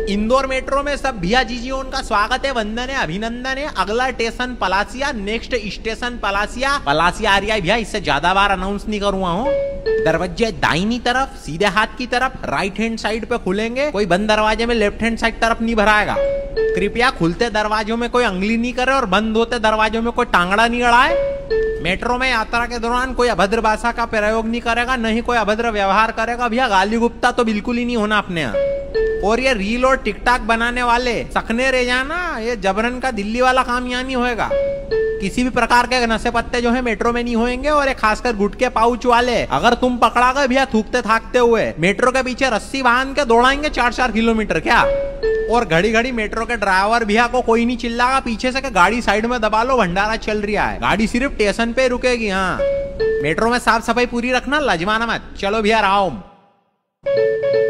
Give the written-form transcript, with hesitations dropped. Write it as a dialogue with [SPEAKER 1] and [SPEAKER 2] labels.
[SPEAKER 1] Indore metro में सब भैया जीजी उनका स्वागत है, वंदन है, अभिनंदन है। अगला station Palasia, next station Palasia. Palasia आ रही है भैया, इससे ज्यादा बार अनाउंस नहीं करूंगा हूँ। दरवाजे दाहिनी तरफ, सीधे हाथ की तरफ, राइट हैंड साइड पे खुलेंगे। कोई बंद दरवाजे में लेफ्ट हैंड साइड तरफ नहीं भराएगा। कृपया खुलते दरवाजों में कोई अंगली नहीं करे और बंद होते दरवाजों में कोई टांगड़ा नहीं अड़ाए। मेट्रो में यात्रा के दौरान कोई अभद्र भाषा का प्रयोग नहीं करेगा, नहीं कोई अभद्र व्यवहार करेगा। भैया गाली गुप्ता तो बिल्कुल ही नहीं होना अपने यहाँ। और ये रील और टिकटॉक बनाने वाले सकने रह जाना, ये जबरन का दिल्ली वाला काम यहाँ नहीं होएगा। किसी भी प्रकार के नशे पत्ते जो है मेट्रो में नहीं होंगे। और ये खासकर गुटके पाउच वाले, अगर तुम पकड़ा गए भैया थूकते थाकते हुए, मेट्रो के पीछे रस्सी बांध के दौड़ाएंगे 4-4 किलोमीटर क्या। और घड़ी घड़ी मेट्रो के ड्राइवर भैया को कोई नहीं चिल्लागा पीछे से कि गाड़ी साइड में दबा लो, भंडारा चल रहा है। गाड़ी सिर्फ स्टेशन पे रुकेगी। हाँ, मेट्रो में साफ सफाई पूरी रखना, लजमाना मत। चलो भैया राम।